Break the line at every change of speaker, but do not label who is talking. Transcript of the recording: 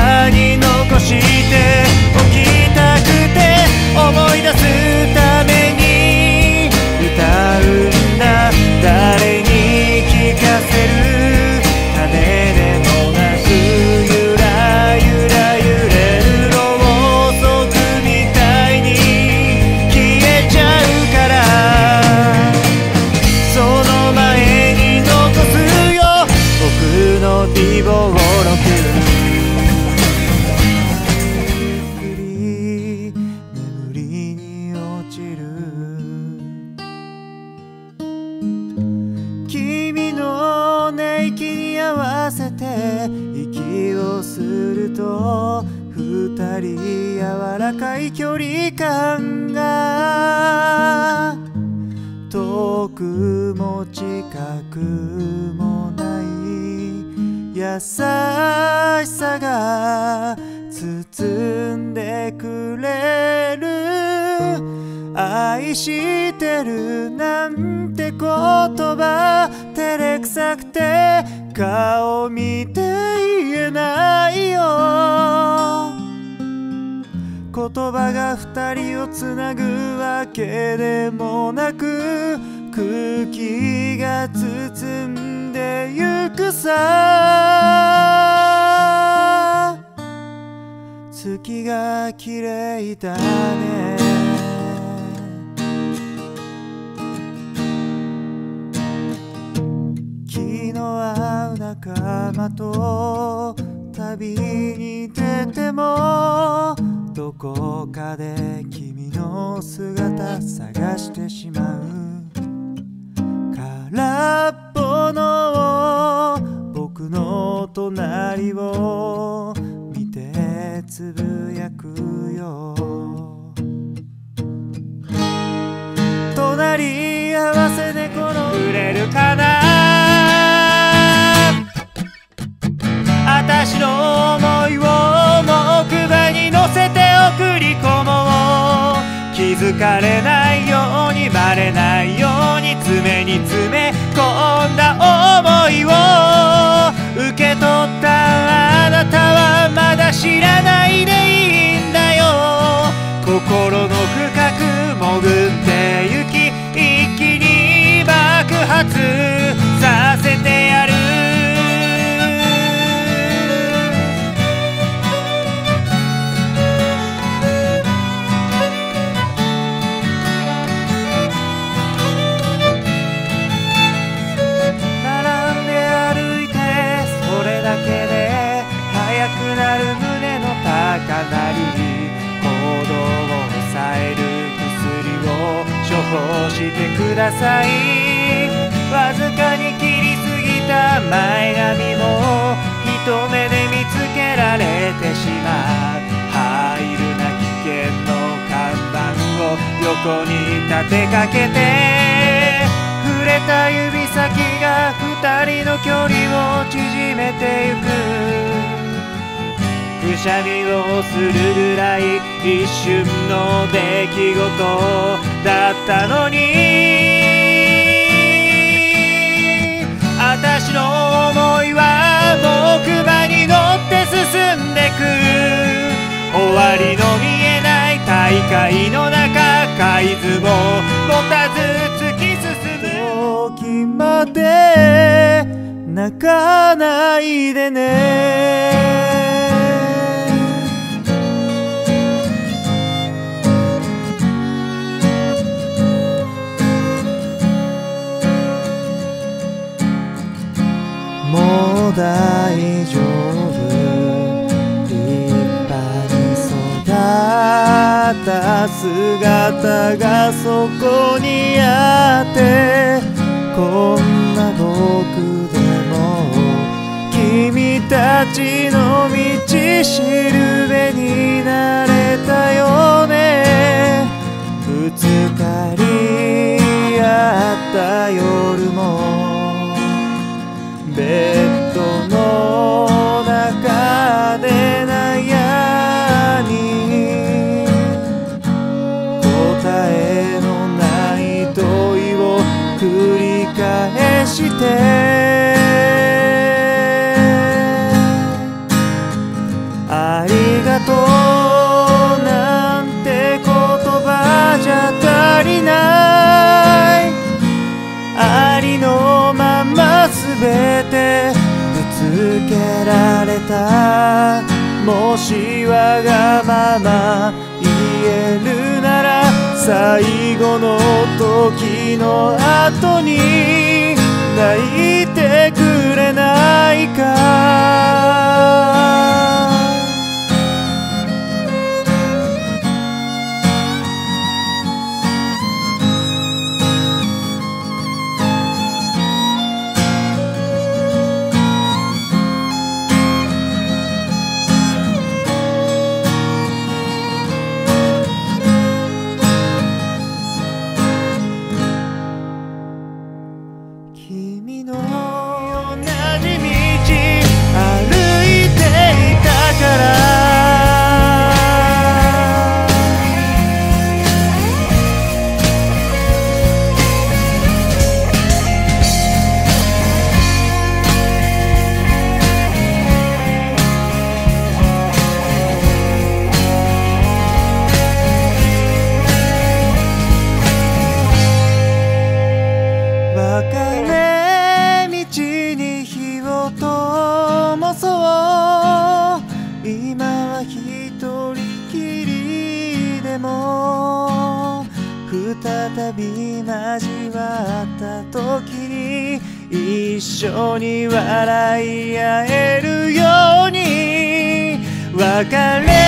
葉に残しておきたくて思い出すために歌うんだ。誰に聞かせる種でもなくゆらゆら揺れるろうそくみたいに消えちゃうから、その前に残すよ僕の美貌録。ゆっくり眠りに落ちる君の寝息に合わせて息をすると二人柔らかい距離感が遠くも近くもない優しさが包んでくれる。愛してるなんて言葉照れくさくて顔見て言えないよ。言葉が二人をつなぐわけでもなく空気が包んでゆくさ。月が綺麗だね。気の合う仲間と旅に出てもどこかで君の姿探してしまう。空っぽの僕の隣を見てつぶやくよ。隣り合わせ猫の売れるかな。あたしの想いを木馬に乗せて送り込もう。気づかれないようにバレないように爪に詰め込んだ想いを受け取ったあなたはまだ知らないでいいんだよ。心の深く潜ってゆき一気に爆発させてやる。並んで歩いてそれだけで速くなる胸の高鳴り、行動を抑える薬を処方してください。わずかに切りすぎた前髪も一目で見つけられてしまう。入るな危険の看板を横に立てかけて触れた指先が二人の距離を縮めてゆく。くしゃみをするぐらい一瞬の出来事だったのに、あたしの想いは木馬に乗って進んでく。終わりの見えない大海の中海図も持たず突き進む。時まで泣かないでね。もう大丈夫、立派に育った姿がそこにあって、こんな僕でも君たちの道しるべになれたよね。ぶつかり合った夜もベッドの中で悩み、答えのない問いを繰り返して、 がとうなんて言葉じゃ足りない。ありのまま全てぶつけられた。もしわがまま言えるなら最後の時の後に泣いてくれないか。君の同じ道歩いていたから別れ道に火を灯そう。今は一人きりでも再び交わった時に一緒に笑い合えるように。別れ